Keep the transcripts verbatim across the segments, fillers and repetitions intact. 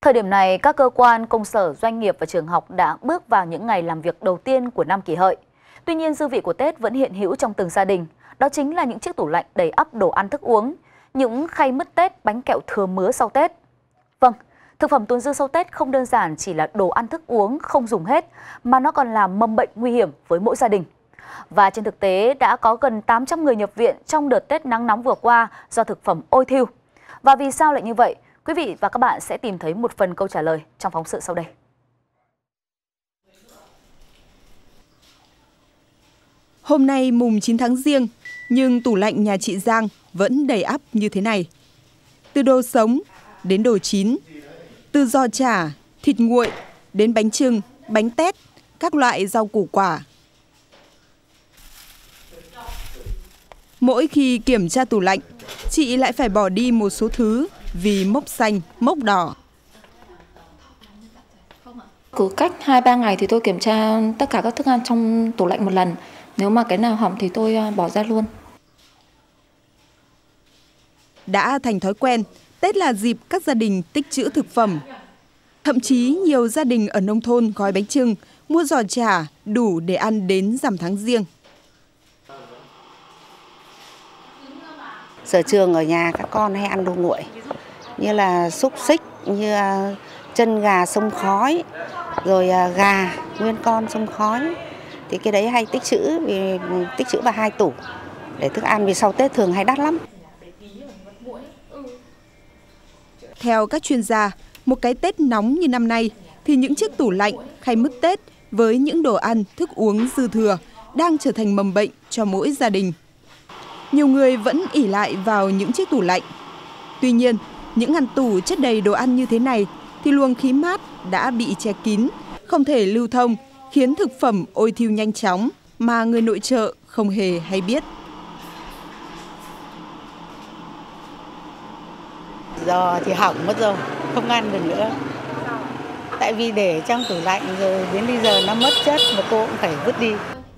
Thời điểm này, các cơ quan, công sở, doanh nghiệp và trường học đã bước vào những ngày làm việc đầu tiên của năm Kỷ Hợi. Tuy nhiên, dư vị của Tết vẫn hiện hữu trong từng gia đình. Đó chính là những chiếc tủ lạnh đầy ắp đồ ăn thức uống, những khay mứt Tết, bánh kẹo thừa mứa sau Tết. Vâng, thực phẩm tồn dư sau Tết không đơn giản chỉ là đồ ăn thức uống không dùng hết, mà nó còn là mầm bệnh nguy hiểm với mỗi gia đình. Và trên thực tế đã có gần tám trăm người nhập viện trong đợt Tết nắng nóng vừa qua do thực phẩm ôi thiu. Và vì sao lại như vậy? Quý vị và các bạn sẽ tìm thấy một phần câu trả lời trong phóng sự sau đây. Hôm nay mùng chín tháng Giêng, nhưng tủ lạnh nhà chị Giang vẫn đầy ắp như thế này. Từ đồ sống đến đồ chín, từ giò chả, thịt nguội đến bánh chưng, bánh tét, các loại rau củ quả. Mỗi khi kiểm tra tủ lạnh, chị lại phải bỏ đi một số thứ vì mốc xanh, mốc đỏ. Cứ cách hai ba ngày thì tôi kiểm tra tất cả các thức ăn trong tủ lạnh một lần. Nếu mà cái nào hỏng thì tôi bỏ ra luôn. Đã thành thói quen, Tết là dịp các gia đình tích trữ thực phẩm. Thậm chí nhiều gia đình ở nông thôn gói bánh chưng, mua giò chả đủ để ăn đến rằm tháng Giêng. Giờ trường ở nhà các con hay ăn đồ nguội, như là xúc xích, như chân gà xông khói, rồi gà nguyên con xông khói. Thì cái đấy hay tích trữ, vì tích trữ vào hai tủ để thức ăn, vì sau Tết thường hay đắt lắm. Theo các chuyên gia, một cái Tết nóng như năm nay thì những chiếc tủ lạnh, khay mứt Tết với những đồ ăn, thức uống dư thừa đang trở thành mầm bệnh cho mỗi gia đình. Nhiều người vẫn ỷ lại vào những chiếc tủ lạnh. Tuy nhiên, những ngăn tủ chất đầy đồ ăn như thế này thì luồng khí mát đã bị che kín, không thể lưu thông, khiến thực phẩm ôi thiu nhanh chóng mà người nội trợ không hề hay biết. Giò thì hỏng mất rồi, không ăn được nữa. Tại vì để trong tủ lạnh rồi đến bây giờ nó mất chất mà cô cũng phải vứt đi.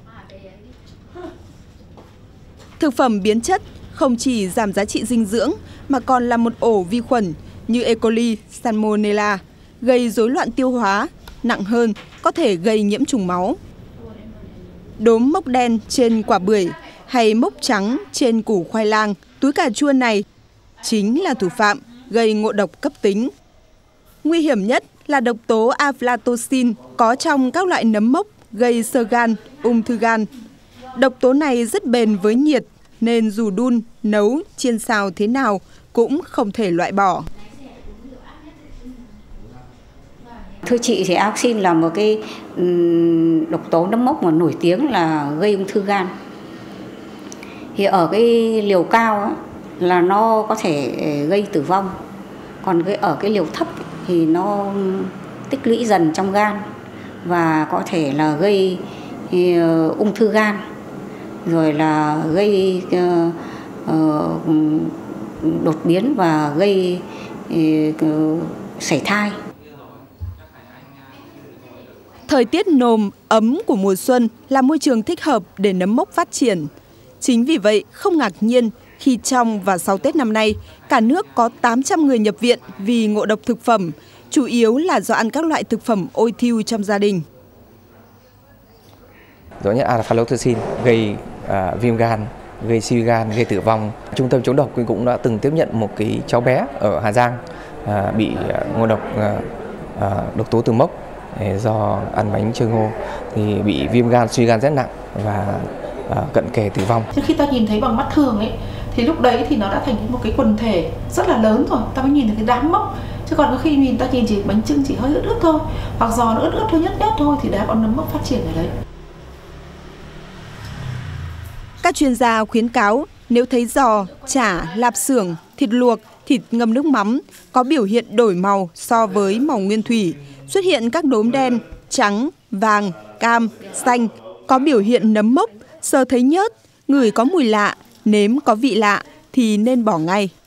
Thực phẩm biến chất không chỉ giảm giá trị dinh dưỡng mà còn là một ổ vi khuẩn như E. coli, Salmonella, gây rối loạn tiêu hóa, nặng hơn có thể gây nhiễm trùng máu. Đốm mốc đen trên quả bưởi hay mốc trắng trên củ khoai lang, túi cà chua này chính là thủ phạm gây ngộ độc cấp tính. Nguy hiểm nhất là độc tố aflatoxin có trong các loại nấm mốc gây xơ gan, ung thư gan. Độc tố này rất bền với nhiệt nên dù đun, nấu, chiên xào thế nào cũng không thể loại bỏ. Thưa chị, thì dioxin là một cái độc tố nấm mốc mà nổi tiếng là gây ung thư gan. Thì ở cái liều cao á, là nó có thể gây tử vong, còn cái ở cái liều thấp thì nó tích lũy dần trong gan và có thể là gây uh, ung thư gan, rồi là gây uh, uh, đột biến và gây uh, sảy thai. Thời tiết nồm, ấm của mùa xuân là môi trường thích hợp để nấm mốc phát triển. Chính vì vậy, không ngạc nhiên khi trong và sau Tết năm nay, cả nước có tám trăm người nhập viện vì ngộ độc thực phẩm, chủ yếu là do ăn các loại thực phẩm ôi thiu trong gia đình. Rõ nhất aflatoxin gây à, viêm gan, gây suy gan, gây tử vong. Trung tâm chống độc cũng đã từng tiếp nhận một cái cháu bé ở Hà Giang à, bị ngộ độc à, à, độc tố từ mốc do ăn bánh chưng ngô thì bị viêm gan, suy gan rất nặng và à, cận kề tử vong. Trước khi ta nhìn thấy bằng mắt thường ấy thì lúc đấy thì nó đã thành một cái quần thể rất là lớn rồi, ta mới nhìn thấy cái đám mốc. Chứ còn có khi nhìn ta nhìn chỉ bánh chưng chỉ hơi ướt ướt thôi, hoặc giò nó ướt ướt thôi, nhất nhất thôi thì đã có nấm mốc phát triển ở đấy. Các chuyên gia khuyến cáo nếu thấy giò, chả, lạp xưởng, thịt luộc, thịt ngâm nước mắm có biểu hiện đổi màu so với màu nguyên thủy, xuất hiện các đốm đen, trắng, vàng, cam, xanh, có biểu hiện nấm mốc, sờ thấy nhớt, ngửi có mùi lạ, nếm có vị lạ thì nên bỏ ngay.